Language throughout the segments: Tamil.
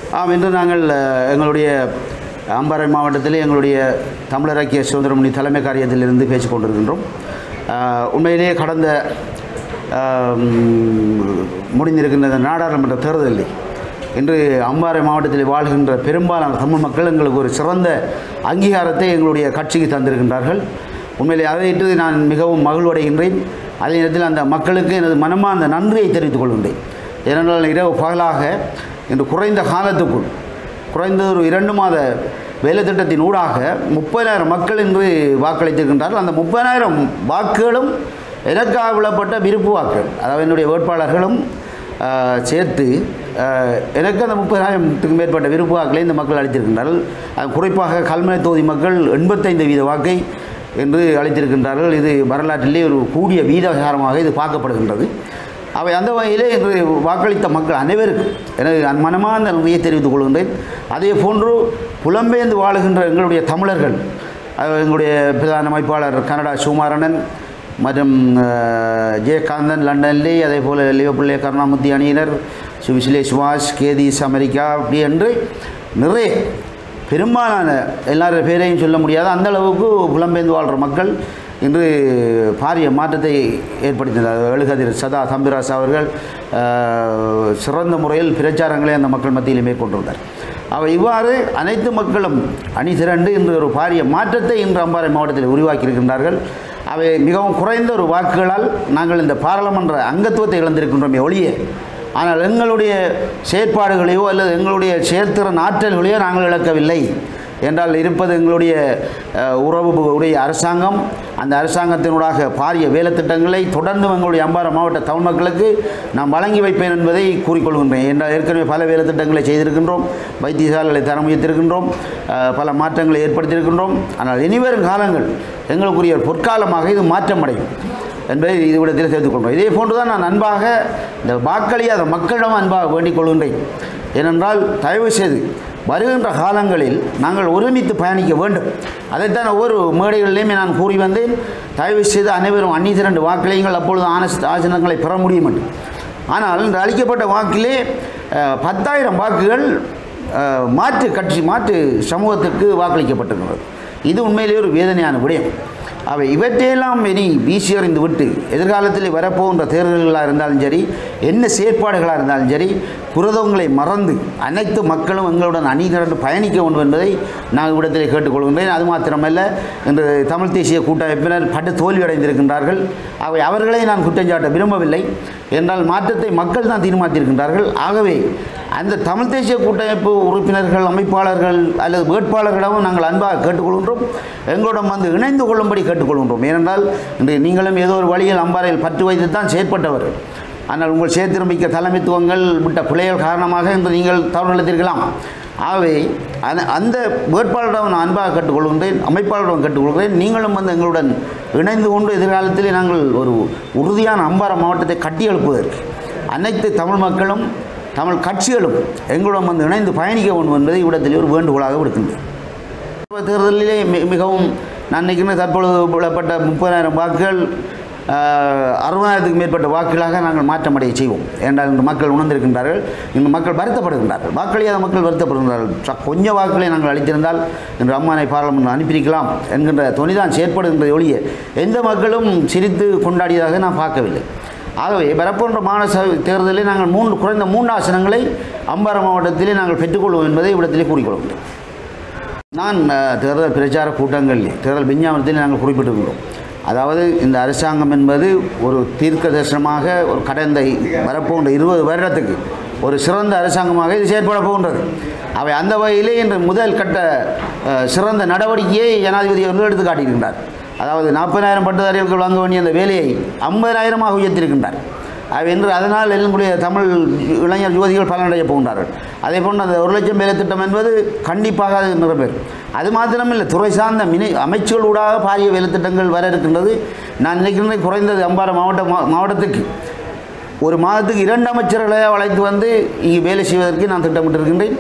இன்று நாங்கள் எங்களுடைய அம்பாறை மாவட்டத்தில் எங்களுடைய தமிழர் ஐக்கிய சுதந்திர முன்னணி தலைமை காரியத்திலிருந்து பேசிக் கொண்டிருக்கின்றோம். உண்மையிலேயே கடந்த முடிந்திருக்கின்ற நாடாளுமன்ற தேர்தலில் இன்று அம்பாறை மாவட்டத்தில் வாழ்கின்ற பெரும்பாலான தமிழ் மக்கள் எங்களுக்கு ஒரு சிறந்த அங்கீகாரத்தை எங்களுடைய கட்சிக்கு தந்திருக்கின்றார்கள். உண்மையிலே அதையிட்டு நான் மிகவும் மகிழ்வடைகின்றேன். அதே நேரத்தில் அந்த மக்களுக்கு எனது மனமார்ந்த நன்றியை தெரிவித்துக் கொள்கின்றேன். ஏனென்றால் இரவு பகலாக இன்று குறைந்த காலத்துக்குள் குறைந்த ஒரு 2 மாத வேலை திட்டத்தின் ஊடாக 30,000 மக்கள் இன்று வாக்களித்திருக்கின்றார்கள். அந்த 30,000 வாக்குகளும் எனக்காக விடப்பட்ட விருப்பு வாக்குகள், அதாவது என்னுடைய வேட்பாளர்களும் சேர்த்து எனக்கு அந்த 30,000க்கு மேற்பட்ட விருப்பு வாக்குகளை இந்த மக்கள் அளித்திருக்கின்றார்கள். குறிப்பாக கல்முனை தொகுதி மக்கள் 85% வாக்கை என்று அளித்திருக்கின்றார்கள். இது வரலாற்றிலே ஒரு கூடிய வீதகாரமாக இது பார்க்கப்படுகின்றது. அவை அந்த வகையிலே இன்று வாக்களித்த மக்கள் அனைவருக்கும் எனது மனமார்ந்த நன்றியை தெரிவித்துக் கொள்கின்றேன். அதே போன்று புலம்பெயர்ந்து வாழுகின்ற எங்களுடைய தமிழர்கள், எங்களுடைய பிரதான அமைப்பாளர் கனடா சுமாரணன் மற்றும் ஜெயகாந்தன் லண்டன்லே, அதே போல் லியோபிள்ளை கருணாமூர்த்தி அணியினர், சுவிசிலே சுபாஷ், கேதீஸ் அமெரிக்கா, அப்படி என்று நிறைய பெரும்பாலான எல்லார பேரையும் சொல்ல முடியாத அந்த அளவுக்கு புலம்பெயர்ந்து வாழ்கிற மக்கள் இன்று பாரிய மாற்றத்தை ஏற்படுத்தினார். வலகத சதா தம்பிராஸ் அவர்கள் சிறந்த முறையில் பிரச்சாரங்களை அந்த மக்கள் மத்தியில் மேற்கொண்டிருந்தார். அவை இவ்வாறு அனைத்து மக்களும் அணி திரண்டு இன்று ஒரு பாரிய மாற்றத்தை இன்று அம்பாறை மாவட்டத்தில் உருவாக்கியிருக்கின்றார்கள். அவை மிகவும் குறைந்த ஒரு வாக்குகளால் நாங்கள் இந்த பாராளுமன்ற அங்கத்துவத்தை இழந்திருக்கின்றோமே ஒழிய, ஆனால் எங்களுடைய செயற்பாடுகளையோ அல்லது எங்களுடைய செயல்திறன் ஆற்றல்களையோ நாங்கள் இழக்கவில்லை. என்றால் இருப்பது எங்களுடைய உறவுடைய அரசாங்கம். அந்த அரசாங்கத்தினூடாக பாரிய வேலை திட்டங்களை தொடர்ந்து எங்களுடைய அம்பாறை மாவட்ட தமிழ் மக்களுக்கு நாம் வழங்கி வைப்பேன் என்பதை கூறிக்கொள்கின்றேன். என்றால் ஏற்கனவே பல வேலை திட்டங்களை செய்திருக்கின்றோம், வைத்தியசாலைகளை தரம் உயர்த்திருக்கின்றோம், பல மாற்றங்களை ஏற்படுத்தியிருக்கின்றோம். ஆனால் இனிவரும் காலங்கள் எங்களுக்குரிய பொற்காலமாக இது மாற்றமடையும் என்பதை இதுவிடத்தில் சேர்த்துக் கொள்கிறோம். இதே போன்று தான் நான் அன்பாக இந்த வாக்களியாத மக்களிடம் அன்பாக வேண்டிக் கொள்கின்றேன். ஏனென்றால் தயவு செய்து வருகின்ற காலங்களில் நாங்கள் ஒருமித்து பயணிக்க வேண்டும். அதைத்தான் ஒவ்வொரு மேடைகளிலுமே நான் கூறி வந்தேன். தயவு செய்து அனைவரும் அணி திரண்டு வாக்களியுங்கள், அப்பொழுது ஆசனங்களை பெற முடியும் என்று. ஆனால் இந்த அளிக்கப்பட்ட வாக்கிலே 10,000 வாக்குகள் மாற்று சமூகத்திற்கு வாக்களிக்கப்பட்டிருக்கிறது. இது உண்மையிலேயே ஒரு வேதனையான விடயம். அவை இவற்றையெல்லாம் இனி வீசி எறிந்து விட்டு எதிர்காலத்தில் வரப்போகின்ற தேர்தல்களாக இருந்தாலும் சரி, என்ன செயற்பாடுகளாக இருந்தாலும் சரி, புரதங்களை மறந்து அனைத்து மக்களும் எங்களுடன் அணி திரண்டு பயணிக்க வேண்டும் என்பதை நான் இவ்விடத்தில் கேட்டுக்கொள்கின்றேன். அது மாத்திரமல்ல, இன்று தமிழ் தேசிய கூட்டமைப்பினர் பட்டு தோல்வியடைந்திருக்கின்றார்கள். அவர்களை நான் குற்றஞ்சாட்ட விரும்பவில்லை. என்றால் மாற்றத்தை மக்கள் தான் தீர்மானித்திருக்கின்றார்கள். ஆகவே அந்த தமிழ் தேசிய கூட்டமைப்பு உறுப்பினர்கள், அமைப்பாளர்கள் அல்லது வேட்பாளர்களிடமும் நாங்கள் அன்பாக கேட்டுக்கொள்கின்றோம். எங்களிடம் வந்து இணைந்து கொள்ளும்படி கேட்டுக்கொள்கின்றோம். ஏனென்றால் இன்று நீங்களும் ஏதோ ஒரு வழியில் அம்பாறையில் பற்று வைத்து தான் செயற்பட்டவர்கள். ஆனால் உங்கள் சேர்த்திருமிக்க தலைமைத்துவங்கள் விட்ட பிள்ளைகள் காரணமாக இன்று நீங்கள் தவறுதலித்திருக்கலாம். ஆகவே அந்த வேட்பாளரிடம் நான் அன்பாக கேட்டுக்கொள்கின்றேன், அமைப்பாளரிடம் கேட்டுக்கொள்கிறேன். நீங்களும் வந்து எங்களுடன் இணைந்து கொண்டு எதிர்காலத்தில் நாங்கள் ஒரு உறுதியான அம்பாறை மாவட்டத்தை கட்டி எழுப்புவதற்கு அனைத்து தமிழ் மக்களும் தமிழ் கட்சிகளும் எங்களுடன் வந்து இணைந்து பயணிக்க வேண்டும் என்பதை இவ்விடத்திலே ஒரு வேண்டுகோளாக விடுக்கின்றேன். தேர்தலிலே மிகவும் நான் நினைக்கிற தற்பொழுது விடப்பட்ட 30,000 வாக்குகள் 60,000க்கு மேற்பட்ட வாக்குகளாக நாங்கள் மாற்றமடைய செய்வோம். ஏனென்றால் இந்த மக்கள் உணர்ந்திருக்கின்றார்கள், இந்த மக்கள் வருத்தப்படுகின்றார்கள், வாக்களியாத மக்கள் வருத்தப்படுகின்றார்கள். கொஞ்சம் வாக்குகளை நாங்கள் அளித்திருந்தால் இன்று அம்மானை பாராளுமன்றம் அனுப்பியிருக்கலாம் என்கின்ற துணிதான் செயற்படுகின்றதை ஒழிய எந்த மக்களும் சிரித்து கொண்டாடியதாக நான் பார்க்கவில்லை. ஆகவே வரப்போன்ற மாநில தேர்தலில் நாங்கள் குறைந்த 3 ஆசனங்களை அம்பாறை மாவட்டத்திலே நாங்கள் பெற்றுக்கொள்வோம் என்பதை இவ்விடத்திலே கூறிக்கொள்கிறேன். நான் தேர்தல் பிரச்சார கூட்டங்களில் தேர்தல் விஞ்ஞாபனத்தில் நாங்கள் குறிப்பிட்டிருக்கிறோம். அதாவது இந்த அரசாங்கம் என்பது ஒரு தீர்க்க தரிசனமாக ஒரு கடந்த வரப்போன்ற 20 வருடத்துக்கு ஒரு சிறந்த அரசாங்கமாக இது செயற்பட போகின்றது. அவை அந்த வகையிலே இன்று முதல் கட்ட சிறந்த நடவடிக்கையை ஜனாதிபதி அவர்கள் எடுத்து காட்டியிருக்கின்றார். அதாவது 40,000 பட்டதாரிகளுக்கு வழங்க வேண்டிய அந்த வேலையை 50,000ஆக உயர்த்தியிருக்கின்றார். என்று அதனால் எங்களுடைய தமிழ் இளைஞர் யுவதிகள் பலனடைய போகின்றார்கள். அதே போன்று அந்த 1 லட்சம் வேலை திட்டம் என்பது கண்டிப்பாக அது நிறைவேறும். அது மாத்திரமில்லை, துறை சார்ந்த அமைச்சுகளூடாக பாரிய வேலை திட்டங்கள் வர இருக்கின்றது. நான் நினைக்கிறேன் குறைந்தது அம்பாறை மாவட்டத்துக்கு ஒரு மாதத்துக்கு 2 அமைச்சர்களை அழைத்து வந்து இங்கே வேலை செய்வதற்கு நான் திட்டமிட்டிருக்கின்றேன்.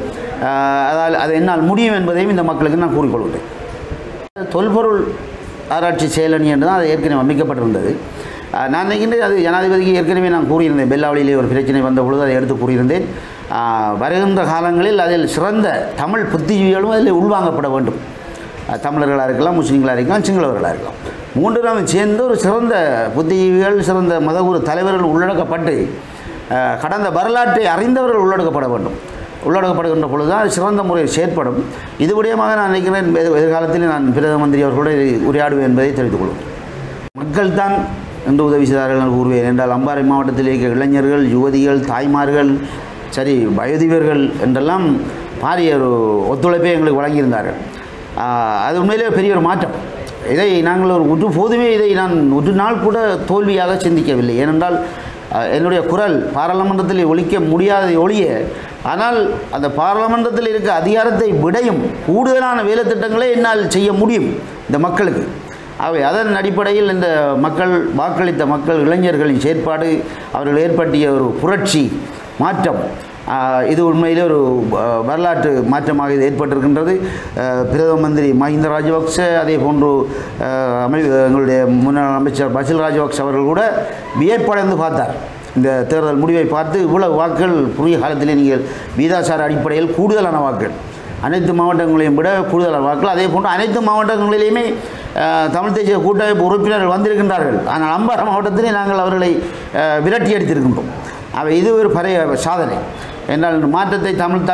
அது என்னால் முடியும் என்பதையும் இந்த மக்களுக்கு நான் கூறிக்கொள்கிறேன். தொல்பொருள் ஆராய்ச்சி செயலணி என்று தான் அது ஏற்கனவே அமைக்கப்பட்டிருந்தது. நான் நினைக்கின்றேன் அது ஜனாதிபதிக்கு ஏற்கனவே நான் கூறியிருந்தேன். பெல்லாவளியிலே ஒரு பிரச்சனை வந்த பொழுது அதை எடுத்து கூறியிருந்தேன். வருகின்ற காலங்களில் அதில் சிறந்த தமிழ் புத்திஜீவிகளும் அதில் உள்வாங்கப்பட வேண்டும். தமிழர்களாக இருக்கலாம், முஸ்லீம்களாக இருக்கலாம், சிங்களவர்களாக இருக்கலாம். மூன்றும் சேர்ந்து ஒரு சிறந்த புத்திஜீவிகள், சிறந்த மதகுரு தலைவர்கள் உள்ளடக்கப்பட்டு கடந்த வரலாற்றை அறிந்தவர்கள் உள்ளடக்கப்பட வேண்டும். உள்ளடக்கப்படுகின்ற பொழுது தான் சிறந்த முறையில் செயற்படும். இது விடயமாக நான் நினைக்கிறேன் எதிர்காலத்தில் நான் பிரதம மந்திரி அவர்களோடு உரையாடுவேன் என்பதை தெரிவித்துக் கொள்வோம். மக்கள் தான் என்று உதவி செய்தார்கள் கூறுவேன். என்றால் அம்பாறை மாவட்டத்தில் இருக்க இளைஞர்கள், யுவதிகள், தாய்மார்கள், சரி வயோதிபர்கள் என்றெல்லாம் பாரிய ஒரு ஒத்துழைப்பை எங்களுக்கு வழங்கியிருந்தார்கள். அது உண்மையிலே பெரிய ஒரு மாற்றம். இதை நாங்கள் போதுமே இதை நான் ஒரு நாள் கூட தோல்வியாக சிந்திக்கவில்லை. ஏனென்றால் என்னுடைய குரல் பாராளுமன்றத்தில் ஒலிக்க முடியாத ஒழிய, ஆனால் அந்த பாராளுமன்றத்தில் இருக்க அதிகாரத்தை விடையும் கூடுதலான வேலை திட்டங்களை என்னால் செய்ய முடியும் இந்த மக்களுக்கு. அவை அதன் அடிப்படையில் இந்த மக்கள் வாக்களித்த மக்கள் இளைஞர்களின் செயற்பாடு, அவர்கள் ஏற்படுத்திய ஒரு புரட்சி மாற்றம், இது உண்மையிலே ஒரு வரலாற்று மாற்றமாக இது ஏற்பட்டிருக்கின்றது. பிரதம மந்திரி மஹிந்த ராஜபக்ச, அதே போன்று எங்களுடைய முன்னாள் அமைச்சர் பசில் ராஜபக்ச அவர்கள் கூட வியப்படைந்து பார்த்தார். இந்த தேர்தல் முடிவை பார்த்து இவ்வளவு வாக்குகள் குறுகிய காலத்திலே நீங்கள் வீதாசார அடிப்படையில் கூடுதலான வாக்குகள், அனைத்து மாவட்டங்களையும் விட கூடுதலான வாக்குகள், அதே போன்று அனைத்து மாவட்டங்களிலேயுமே தமிழ் தேசிய கூட்டமைப்பு உறுப்பினர்கள் வந்திருக்கின்றார்கள். ஆனால் அம்பாறை மாவட்டத்திலே நாங்கள் அவர்களை விரட்டி அடித்திருக்கின்றோம். அவை இது ஒரு பெரிய சாதனை. என்றால் மாற்றத்தை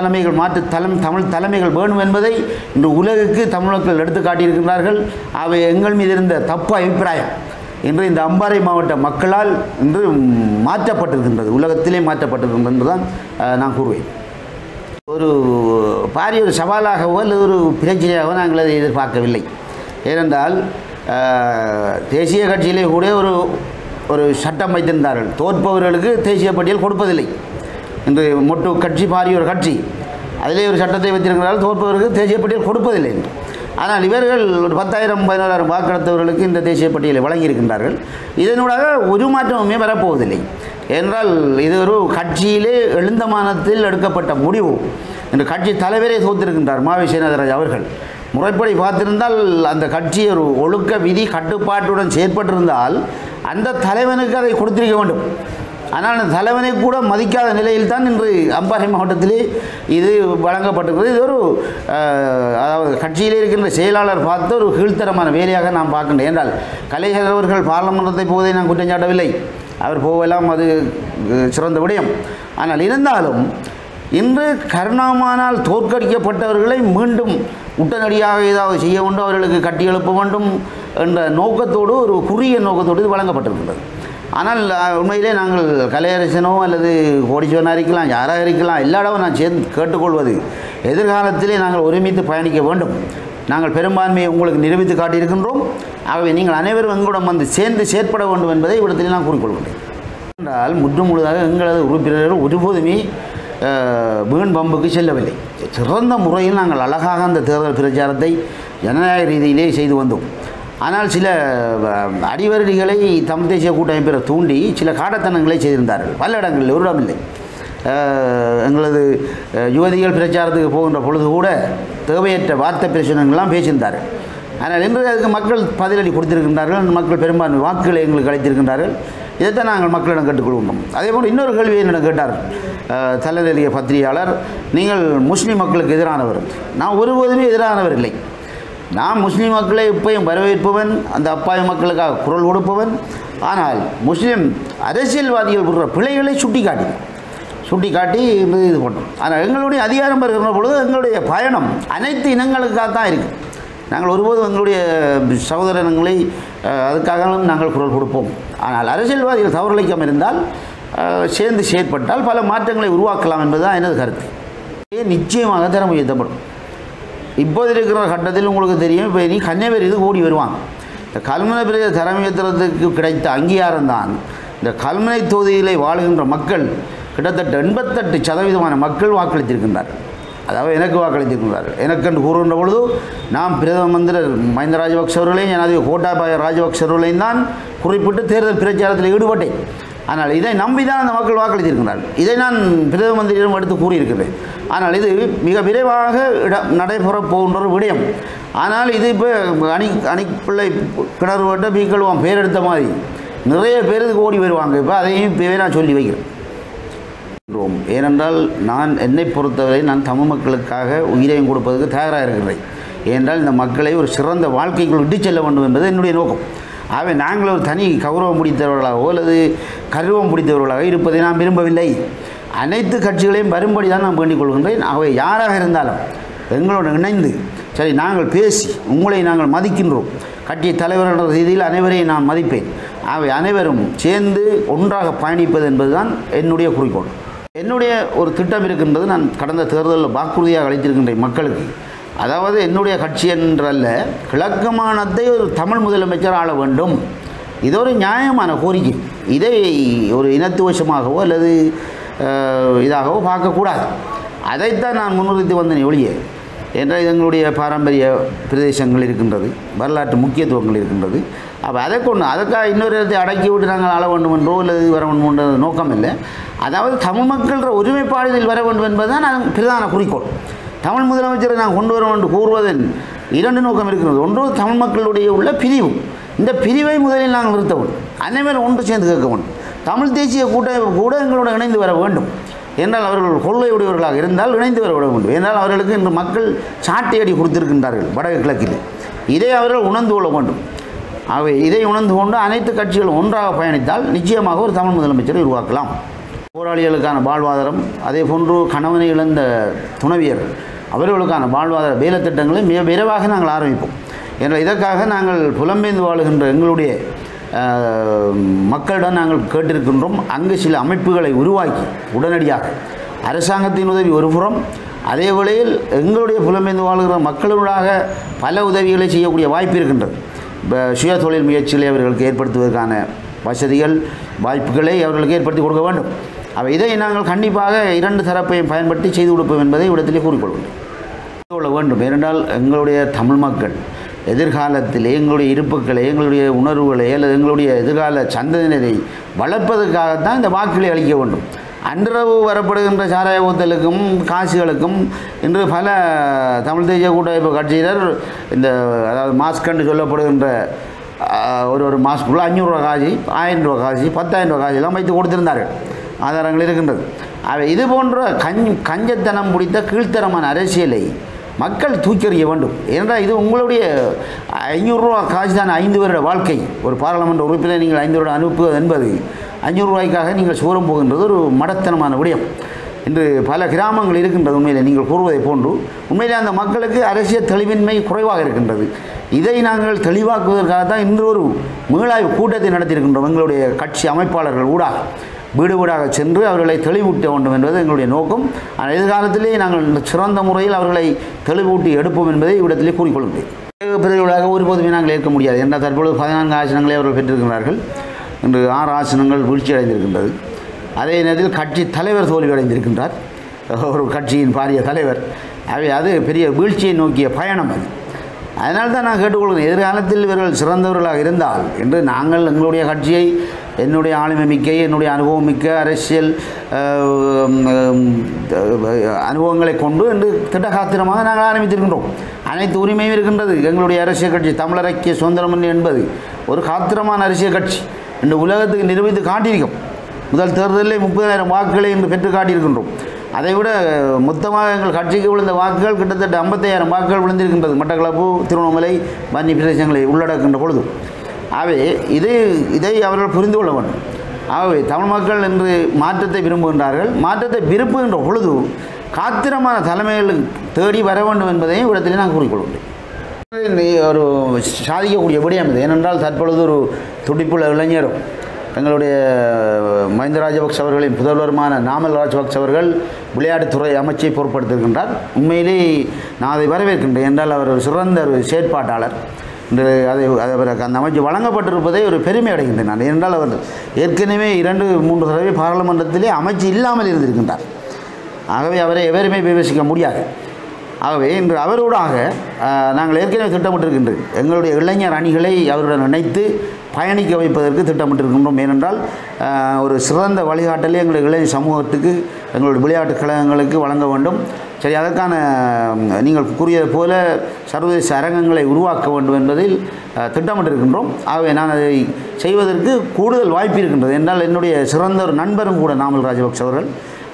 தமிழ் தலைமைகள் வேணும் என்பதை இன்று உலகுக்கு தமிழ் மக்கள் எடுத்து காட்டியிருக்கின்றார்கள். அவை எங்கள் மீது இருந்த தப்பு அபிப்பிராயம் இன்று இந்த அம்பாறை மாவட்ட மக்களால் இன்று மாற்றப்பட்டிருக்கின்றது, உலகத்திலே மாற்றப்பட்டிருக்கின்றது என்று தான் நான் கூறுவேன். ஒரு பாரிய ஒரு சவாலாகவோ அல்லது ஒரு பிரச்சனையாகவோ நாங்கள் அதை எதிர்பார்க்கவில்லை. ஏனென்றால் தேசிய கட்சியிலே கூட ஒரு சட்டம் வைத்திருந்தார்கள், தோற்பவர்களுக்கு தேசிய பட்டியல் கொடுப்பதில்லை. இன்று மொட்டு கட்சி பாரிய ஒரு கட்சி, அதிலே ஒரு சட்டத்தை வைத்திருக்கிறார்கள், தோற்பவர்களுக்கு தேசிய பட்டியல் கொடுப்பதில்லை என்று. ஆனால் இவர்கள் ஒரு 10,000 11,000 வாக்களித்தவர்களுக்கு இந்த தேசிய பட்டியலை வழங்கியிருக்கின்றார்கள். இதனூடாக ஒரு மாற்றமுமே வரப்போவதில்லை. என்றால் இது ஒரு கட்சியிலே எழுந்தமானத்தில் எடுக்கப்பட்ட முடிவு. இன்று கட்சி தலைவரே தோற்றிருக்கின்றார் மாவி சேனாதராஜ் அவர்கள். முறைப்படி பார்த்திருந்தால் அந்த கட்சி ஒரு ஒழுக்க விதி கட்டுப்பாட்டுடன் செயற்பட்டிருந்தால் அந்த தலைவனுக்கு அதை கொடுத்திருக்க வேண்டும். ஆனால் அந்த தலைவனை கூட மதிக்காத நிலையில் தான் இன்று அம்பாறை மாவட்டத்திலே இது வழங்கப்பட்டிருக்கிறது. இது ஒரு அதாவது கட்சியிலே இருக்கின்ற செயலாளர் பார்த்து ஒரு கீழ்த்தரமான வேலையாக நான் பார்க்கின்றேன். என்றால் கலைஞர் அவர்கள் பாராளுமன்றத்தை போவதை நான் குற்றம் சாட்டவில்லை, அவர் போவெல்லாம் அது சிறந்த விடயம். ஆனால் இருந்தாலும் இன்று கருணாமானால் தோற்கடிக்கப்பட்டவர்களை மீண்டும் உடனடியாக ஏதாவது செய்ய வேண்டும், அவர்களுக்கு கட்டி எழுப்ப வேண்டும் என்ற நோக்கத்தோடு, ஒரு குறுகிய நோக்கத்தோடு இது வழங்கப்பட்டிருக்கின்றது. ஆனால் உண்மையிலே நாங்கள் கலையரசனோ அல்லது கோடீஸ்வரனாக இருக்கலாம், யாராக இருக்கலாம், எல்லா இடமும் நான் சேர்ந்து கேட்டுக்கொள்வது, எதிர்காலத்திலே நாங்கள் ஒருமித்து பயணிக்க வேண்டும். நாங்கள் பெரும்பான்மையை உங்களுக்கு நிரூபித்து காட்டியிருக்கின்றோம். ஆகவே நீங்கள் அனைவரும் எங்களுடன் வந்து சேர்ந்து செயற்பட வேண்டும் என்பதை இவ்விடத்திலே நான் கூறிக்கொள்கின்றேன். என்றால் முழுதாக எங்களது உறுப்பினர்கள் ஒருபோதுமே வீண் பம்புக்கு செல்லவில்லை. சிறந்த முறையில் நாங்கள் அழகாக அந்த தேர்தல் பிரச்சாரத்தை ஜனநாயக ரீதியிலே செய்து வந்தோம். ஆனால் சில அடிவருடிகளை தமிழ் தேசிய கூட்டமைப்பில் தூண்டி சில காடத்தனங்களை செய்திருந்தார்கள். பல இடங்களில் ஒரு இடமில்லை. எங்களது யுவதிகள் பிரச்சாரத்துக்கு போகின்ற பொழுது கூட தேவையற்ற வார்த்தை பிரச்சனைகள்லாம் பேசியிருந்தார்கள். ஆனால் இன்று அதுக்கு மக்கள் பதிலடி கொடுத்திருக்கின்றார்கள். மக்கள் பெரும்பான்மை வாக்குகளை எங்களுக்கு அளித்திருக்கின்றார்கள். இதைத்தான் நாங்கள் மக்களிடம் கேட்டுக்கொள்கின்றோம். அதேபோல் இன்னொரு கேள்வியை என்னிடம் கேட்டார் தலைநிலைய பத்திரிகையாளர், நீங்கள் முஸ்லீம் மக்களுக்கு எதிரானவர். நான் ஒருபோதுமே எதிரானவர் இல்லை. நான் முஸ்லீம் மக்களை இப்பயும் வரவேற்பவன், அந்த அப்பாவி மக்களுக்காக குரல் கொடுப்பவன். ஆனால் முஸ்லீம் அரசியல்வாதிகள் விடுற பிழைகளை சுட்டி காட்டி இது பண்ணோம். ஆனால் எங்களுடைய அதிகாரம் பெறுகிற பொழுது எங்களுடைய பயணம் அனைத்து இனங்களுக்காக தான் இருக்குது. நாங்கள் ஒருபோதும் எங்களுடைய சகோதர இனங்களை அதுக்காகவும் நாங்கள் குரல் கொடுப்போம். ஆனால் அரசியல்வாதிகள் தவறுழைக்காமல் இருந்தால், சேர்ந்து செயற்பட்டால் பல மாற்றங்களை உருவாக்கலாம் என்பதுதான் எனது கருத்து. நிச்சயமாக தரம் உயர்த்தப்படும். இப்போது இருக்கிற கட்டத்தில் உங்களுக்கு தெரியும், இப்போ இனி கன்னியாகுமரி இது ஓடி வருவாங்க. இந்த கல்முனை பிரதேச தரம் உயர்த்துறதுக்கு கிடைத்த அங்கீகாரம் தான் இந்த கல்முனை தொகுதியிலே வாழுகின்ற மக்கள் கிட்டத்தட்ட 88% மக்கள் வாக்களித்திருக்கின்றார்கள். அதாவது எனக்கு வாக்களித்திருக்கின்றார்கள். எனக்கென்று கூறுகின்ற பொழுது நாம் பிரதம மந்திரி மஹிந்த ராஜபக்ச அவர்களையும் ஜனாதிபதி கோட்டாபய ராஜபக்ச அவர்களையும் தான் குறிப்பிட்டு தேர்தல் பிரச்சாரத்தில் ஈடுபட்டேன். ஆனால் இதை நம்பி தான் அந்த மக்கள் வாக்களித்திருக்கிறார்கள். இதை நான் பிரதம மந்திரியிடம் எடுத்து கூறியிருக்கிறேன். ஆனால் இது மிக விரைவாக நடைபெறப் போகின்ற ஒரு விடயம். ஆனால் இது இப்போ அணிப்பிள்ளை கிணறு வட்ட பீக்களுவான் பேர் எடுத்த மாதிரி நிறைய பேருக்கு ஓடி வருவாங்க. இப்போ அதையும் இப்போவே நான் சொல்லி வைக்கிறேன். ஏனென்றால் நான் என்னை பொறுத்தவரை நான் தமிழ் மக்களுக்காக உயிரையும் கொடுப்பதற்கு தயாராக இருக்கிறேன். ஏனென்றால் இந்த மக்களை ஒரு சிறந்த வாழ்க்கைக்குள் விட்டு செல்ல வேண்டும் என்பது என்னுடைய நோக்கம். ஆகவே நாங்கள் ஒரு தனி கௌரவம் பிடித்தவர்களாகவோ அல்லது கருவம் பிடித்தவர்களாக இருப்பதை நான் விரும்பவில்லை. அனைத்து கட்சிகளையும் வரும்படி தான் நான் வேண்டிக் கொள்கின்றேன். ஆகவே யாராக இருந்தாலும் எங்களோடு இணைந்து சரி நாங்கள் பேசி உங்களை நாங்கள் மதிக்கின்றோம். கட்சி தலைவர் என்ற ரீதியில் அனைவரையும் நான் மதிப்பேன். ஆகவே அனைவரும் சேர்ந்து ஒன்றாக பயணிப்பது என்பதுதான் என்னுடைய குறிக்கோள். என்னுடைய ஒரு திட்டம் இருக்கின்றது. நான் கடந்த தேர்தலில் வாக்குறுதியாக அளித்திருக்கின்றேன் மக்களுக்கு. அதாவது என்னுடைய கட்சி என்றல்ல, கிழக்கு மாநிலத்தை ஒரு தமிழ் முதலமைச்சர் ஆள வேண்டும். இது ஒரு நியாயமான கோரிக்கை. இதை ஒரு இனத்துவசமாகவோ அல்லது இதாகவோ பார்க்கக்கூடாது. அதைத்தான் நான் முன்னிறுத்தி வந்தேன் ஒழிய. என்றால் எங்களுடைய பாரம்பரிய பிரதேசங்கள் இருக்கின்றது, வரலாற்று முக்கியத்துவங்கள் இருக்கின்றது. அப்போ அதை கொண்டு அதற்காக இன்னொரு இடத்தை அடக்கி விட்டு நாங்கள் ஆள வேண்டும் என்றோ அல்லது வர வேண்டும் என்ற நோக்கம் இல்லை. அதாவது தமிழ் மக்கள்ன்ற ஒருமைப்பாடுகளில் வர வேண்டும் என்பதுதான் நான் பிரதான குறிக்கோள். தமிழ் முதலமைச்சரை நான் கொண்டு வர வேண்டும் கூறுவதில் இரண்டு நோக்கம் இருக்கிறது. ஒன்று தமிழ் மக்களுடைய உள்ள பிரிவு. இந்த பிரிவை முதலில் நாங்கள் நிறுத்த வேண்டும். அனைவரும் ஒன்று சேர்ந்து கேட்க வேண்டும். தமிழ் தேசிய கூட எங்களோடு இணைந்து வர வேண்டும். என்றால் அவர்கள் கொள்கையுடையவர்களாக இருந்தால் இணைந்து வர விட வேண்டும். ஏன்னால் அவர்களுக்கு இன்று மக்கள் சாட்டையடி கொடுத்திருக்கின்றார்கள் வடக்கு கிழக்கில். இதை அவர்கள் உணர்ந்து கொள்ள வேண்டும். ஆகவே இதை உணர்ந்து கொண்டு அனைத்து கட்சிகளும் ஒன்றாக பயணித்தால் நிச்சயமாக ஒரு தமிழ் முதலமைச்சரை உருவாக்கலாம். போராளிகளுக்கான வாழ்வாதாரம், அதே போன்று கணவனை இழந்த துணைவியர் அவர்களுக்கான வாழ்வாதார வேலை திட்டங்களை மிக விரைவாக நாங்கள் ஆரம்பிப்போம். என்ற இதற்காக நாங்கள் புலம்பெயர்ந்து வாழுகின்ற எங்களுடைய மக்களிடம் நாங்கள் கேட்டிருக்கின்றோம். அங்கு சில அமைப்புகளை உருவாக்கி உடனடியாக அரசாங்கத்தின் உதவி ஒருபுறம், அதே வேளையில் எங்களுடைய புலம்பெயர்ந்து வாழ்கிற மக்களுடாக பல உதவிகளை செய்யக்கூடிய வாய்ப்பு இருக்கின்றது. இப்போ சுய தொழில் முயற்சிகளை அவர்களுக்கு ஏற்படுத்துவதற்கான வசதிகள் வாய்ப்புகளை அவர்களுக்கு ஏற்படுத்தி கொடுக்க வேண்டும். அவை இதை நாங்கள் கண்டிப்பாக இரண்டு தரப்பையும் பயன்படுத்தி செய்து கொடுப்போம் என்பதை இடத்திலே கூறிக்கொள்ள வேண்டும். ஏனென்றால் எங்களுடைய தமிழ் மக்கள் எதிர்காலத்தில் எங்களுடைய இருப்புக்களை, எங்களுடைய உணர்வுகளை அல்லது எங்களுடைய எதிர்கால சந்ததியினரை வளர்ப்பதற்காகத்தான் இந்த வாக்குகளை அளிக்க வேண்டும். அன்றளவு வரப்படுகின்ற சாராய ஊத்தலுக்கும் காசுகளுக்கும் இன்று பல தமிழ் தேசிய கூட்டமைப்பு கட்சியினர் இந்த அதாவது மாஸ்க் என்று சொல்லப்படுகின்ற ஒரு மாஸ்க்குள்ள 500 ரூபா காசு, 1000 ரூபா காசு, 10,000 ரூபா காசெல்லாம் வைத்து கொடுத்திருந்தார்கள். ஆதாரங்கள் இருக்கின்றது. அவை இது போன்ற கஞ்சத்தனம் பிடித்த கீழ்த்தரமான அரசியலை மக்கள் தூக்கறிய வேண்டும். ஏனென்றால் இது உங்களுடைய 500 ரூபா காசு தான் 5 வருட வாழ்க்கை. ஒரு பாராளுமன்ற உறுப்பினர் நீங்கள் 5 வருடம் அனுப்புவது என்பது 500 ரூபாய்க்காக நீங்கள் சோரம் போகின்றது ஒரு மடத்தனமான விடயம். இன்று பல கிராமங்கள் இருக்கின்றது. உண்மையிலே நீங்கள் கூறுவதை போன்று உண்மையிலே அந்த மக்களுக்கு அரசியல் தெளிவின்மை குறைவாக இருக்கின்றது. இதை நாங்கள் தெளிவாக்குவதற்காகத்தான் இன்று ஒரு மீளாய்வு கூட்டத்தை நடத்தியிருக்கின்றோம். எங்களுடைய கட்சி அமைப்பாளர்கள் ஊடாக வீடு வீடாக சென்று அவர்களை தெளிவூட்ட வேண்டும் என்பது எங்களுடைய நோக்கம். ஆனால் எதிர்காலத்திலே நாங்கள் சிறந்த முறையில் அவர்களை தெளிவூட்டி எடுப்போம் என்பதை இவ்விடத்திலே கூறிக்கொள்கிறேன். பிரிவுகளாக ஒருபோதுமே நாங்கள் ஏற்க முடியாது. என்ற தற்பொழுது 14 ஆசனங்களை அவர்கள் பெற்றிருக்கிறார்கள். இன்று 6 ஆசனங்கள் வீழ்ச்சி அடைந்திருக்கின்றது. அதே நேரத்தில் கட்சி தலைவர் தோல்வி அடைந்திருக்கின்றார். ஒரு கட்சியின் பாரிய தலைவர். அது பெரிய வீழ்ச்சியை நோக்கிய பயணம். அதனால் தான் நான் கேட்டுக்கொள்கிறேன், எதிர்காலத்தில் இவர்கள் சிறந்தவர்களாக இருந்தால் என்று நாங்கள் எங்களுடைய கட்சியை என்னுடைய ஆளுமை மிக்க, என்னுடைய அனுபவம் மிக்க அரசியல் அனுபவங்களை கொண்டு என்று திட்டகாத்திரமாக நாங்கள் ஆரம்பித்திருக்கின்றோம். அனைத்து உரிமையும் இருக்கின்றது. எங்களுடைய அரசியல் கட்சி தமிழரைக்கிய சுதந்திரம் என்பது ஒரு காத்திரமான அரசியல் கட்சி என்று உலகத்துக்கு நிரூபித்து காட்டியிருக்கும். முதல் தேர்தலில் 30,000 வாக்குகளை இன்று பெற்று காட்டியிருக்கின்றோம். அதைவிட மொத்தமாக எங்கள் கட்சிக்கு விழுந்த வாக்குகள் கிட்டத்தட்ட 55,000 வாக்குகள் விழுந்திருக்கின்றது. மட்டக்களப்பு, திருவண்ணாமலை, வன்னி பிரதேசங்களை உள்ளடக்கின்ற பொழுது. ஆகவே இதை அவர்கள் புரிந்து கொள்ள வேண்டும். ஆகவே தமிழ் மக்கள் என்று மாற்றத்தை விரும்புகின்றார்கள். மாற்றத்தை விரும்புகின்ற பொழுது காத்திரமான தலைமைகள் தேடி வர வேண்டும் என்பதையும் இடத்திலே நான் கூறிக்கொள்கிறேன். ஒரு சாதிக்கக்கூடிய விடயம் இது. ஏனென்றால் தற்பொழுது ஒரு துடிப்புள்ள இளைஞரும் எங்களுடைய மஹிந்த ராஜபக்ஷ அவர்களின் புதல்வருமான நாமல் ராஜபக்ஷ அவர்கள் விளையாட்டுத்துறை அமைச்சை பொறுப்படுத்திருக்கின்றார். உண்மையிலே நான் அதை வரவேற்கின்றேன். என்றால் அவர் ஒரு சிறந்த ஒரு செயற்பாட்டாளர். இன்று அவருக்கு அந்த அமைச்சு வழங்கப்பட்டிருப்பதை ஒரு பெருமை அடைகின்றேன் நான். ஏனென்றால் அவர் ஏற்கனவே 2-3 தடவை பாராளுமன்றத்திலே அமைச்சு இல்லாமல் இருந்திருக்கின்றார். ஆகவே அவரை எவருமே விமர்சிக்க முடியாது. ஆகவே இன்று அவரோடாக நாங்கள் ஏற்கனவே திட்டமிட்டிருக்கின்றோம். எங்களுடைய இளைஞர் அணிகளை அவருடன் இணைத்து பயணிக்க வைப்பதற்கு திட்டமிட்டிருக்கின்றோம். ஏனென்றால் ஒரு சிறந்த வழிகாட்டலை எங்களுடைய இளைஞர் சமூகத்துக்கு, எங்களுடைய விளையாட்டுக் கழகங்களுக்கு வழங்க வேண்டும். சரி, அதற்கான நீங்கள் கூறியது போல சர்வதேச அரங்கங்களை உருவாக்க வேண்டும் என்பதில் திட்டமிட்டிருக்கின்றோம். ஆகவே நான் அதை செய்வதற்கு கூடுதல் வாய்ப்பு இருக்கின்றது. என்றால் என்னுடைய சிறந்த ஒரு நண்பரும் கூட நாமல் ராஜபக்ஷ அவர்கள்.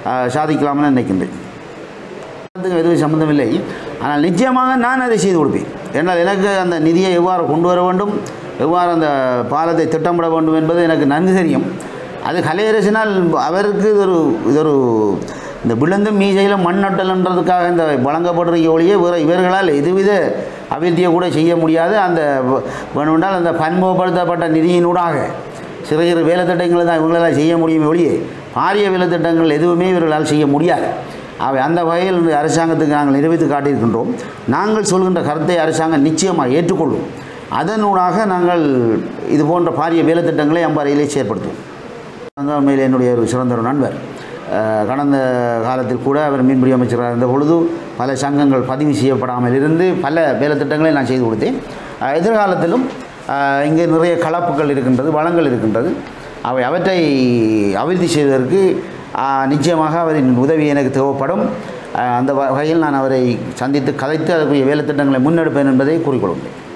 சாதிக்கலாம்னு நினைக்கின்றேன். அதுக்கு எதுவும் சம்பந்தமில்லை. ஆனால் நிச்சயமாக நான் அதை செய்து கொடுப்பேன். ஏன்னால் எனக்கு அந்த நிதியை எவ்வாறு கொண்டு வர வேண்டும், எவ்வாறு அந்த பாலத்தை திட்டமிட வேண்டும் என்பது எனக்கு நன்கு தெரியும். அது கலையரசினால் அவருக்கு இதொரு இந்த விழுந்து மீசையில் மண் நட்டல்ன்றதுக்காக இந்த வழங்கப்படுற ஒழிய வேறு இவர்களால் எதுவித அபிவிருத்தியை கூட செய்ய முடியாது. அந்த வேணுமென்றால் அந்த பன்முகப்படுத்தப்பட்ட நிதியினூடாக சிறு சிறு வேலை திட்டங்களை தான் இவங்களால் செய்ய முடியும் ஒழிய பாரிய வேலை திட்டங்கள் எதுவுமே இவர்களால் செய்ய முடியாது. அவை அந்த வகையில் அரசாங்கத்துக்கு நாங்கள் நிரூபித்து காட்டியிருக்கின்றோம். நாங்கள் சொல்கின்ற கருத்தை அரசாங்கம் நிச்சயமாக ஏற்றுக்கொள்ளும். அதனூடாக நாங்கள் இது போன்ற பாரிய வேலை திட்டங்களை அம்பாறையிலே செயற்படுத்துவோம். உண்மையில் என்னுடைய ஒரு சிறந்த ஒரு நண்பர். கடந்த காலத்தில் கூட அவர் மீன்பிடி அமைச்சராக இருந்த பொழுது பல சங்கங்கள் பதிவு செய்யப்படாமல் இருந்து பல வேலை திட்டங்களை நான் செய்து கொடுத்தேன். எதிர்காலத்திலும் இங்கே நிறைய கலப்புகள் இருக்கின்றது, வளங்கள் இருக்கின்றது. அவற்றை அபிவிருத்தி செய்வதற்கு நிச்சயமாக அவரின் உதவி எனக்கு தேவைப்படும். அந்த வகையில் நான் அவரை சந்தித்து கதைத்து அதற்குரிய வேலை திட்டங்களை முன்னெடுப்பேன் என்பதை கூறிக்கொள்கிறேன்.